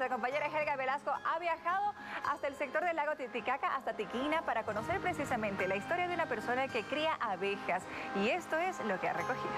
Nuestra compañera Helga Velasco ha viajado hasta el sector del lago Titicaca, hasta Tiquina, para conocer precisamente la historia de una persona que cría abejas. Y esto es lo que ha recogido.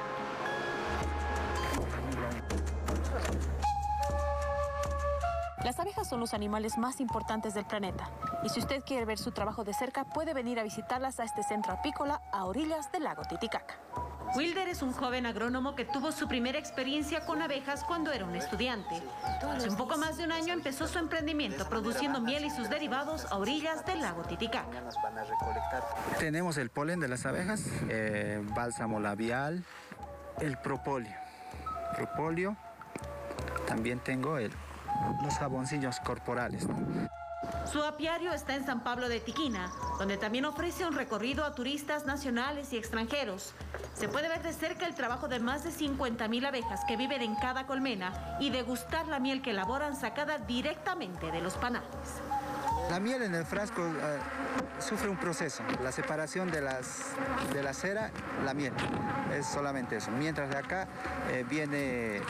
Las abejas son los animales más importantes del planeta. Y si usted quiere ver su trabajo de cerca, puede venir a visitarlas a este centro apícola a orillas del lago Titicaca. Wilder es un joven agrónomo que tuvo su primera experiencia con abejas cuando era un estudiante. Hace un poco más de un año empezó su emprendimiento produciendo miel y sus derivados a orillas del lago Titicaca. Tenemos el polen de las abejas, bálsamo labial, el propóleo. También tengo los jaboncillos corporales, ¿no? Su apiario está en San Pablo de Tiquina, donde también ofrece un recorrido a turistas nacionales y extranjeros. Se puede ver de cerca el trabajo de más de 50.000 abejas que viven en cada colmena y degustar la miel que elaboran sacada directamente de los panales. La miel en el frasco sufre un proceso, la separación de la cera, la miel, es solamente eso. Mientras de acá viene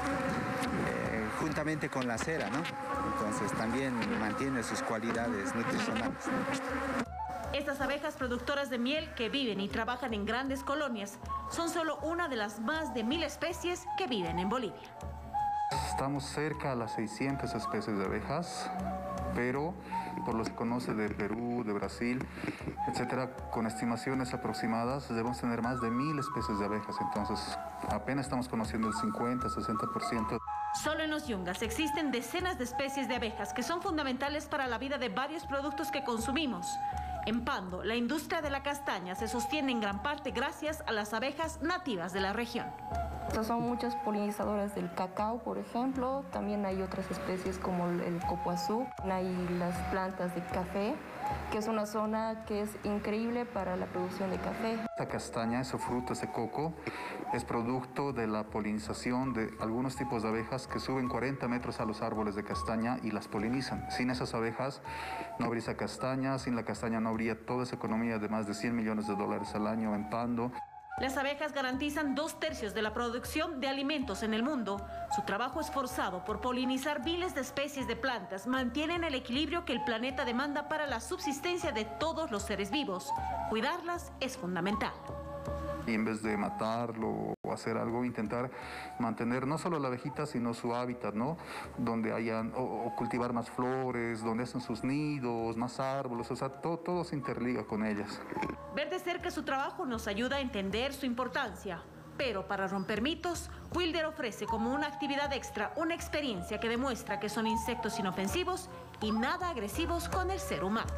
juntamente con la cera, ¿no? Entonces también mantiene sus cualidades nutricionales. Estas abejas productoras de miel que viven y trabajan en grandes colonias son solo una de las más de 1.000 especies que viven en Bolivia. Estamos cerca a las 600 especies de abejas, pero por lo que se conoce de Perú, de Brasil, etcétera, con estimaciones aproximadas debemos tener más de 1.000 especies de abejas, entonces apenas estamos conociendo el 50-60%. Solo en los yungas existen decenas de especies de abejas que son fundamentales para la vida de varios productos que consumimos. En Pando, la industria de la castaña se sostiene en gran parte gracias a las abejas nativas de la región. Estas son muchas polinizadoras del cacao, por ejemplo. También hay otras especies como el copoazú. Hay las plantas de café, que es una zona que es increíble para la producción de café. Esta castaña, ese fruto, ese coco, es producto de la polinización de algunos tipos de abejas que suben 40 metros a los árboles de castaña y las polinizan. Sin esas abejas no habría esa castaña, sin la castaña no habría toda esa economía de más de $100 millones al año en Pando. Las abejas garantizan 2/3 de la producción de alimentos en el mundo. Su trabajo esforzado por polinizar miles de especies de plantas mantienen el equilibrio que el planeta demanda para la subsistencia de todos los seres vivos. Cuidarlas es fundamental. Y en vez de matarlo o hacer algo, intentar mantener no solo la abejita, sino su hábitat, ¿no? Donde hayan, o cultivar más flores, donde hacen sus nidos, más árboles, o sea, todo se interliga con ellas. Ver de cerca su trabajo nos ayuda a entender su importancia. Pero para romper mitos, Wilder ofrece como una actividad extra una experiencia que demuestra que son insectos inofensivos y nada agresivos con el ser humano.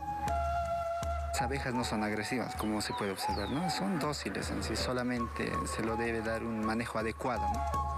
Las abejas no son agresivas, como se puede observar, ¿no? Son dóciles en sí, solamente se lo debe dar un manejo adecuado, ¿no?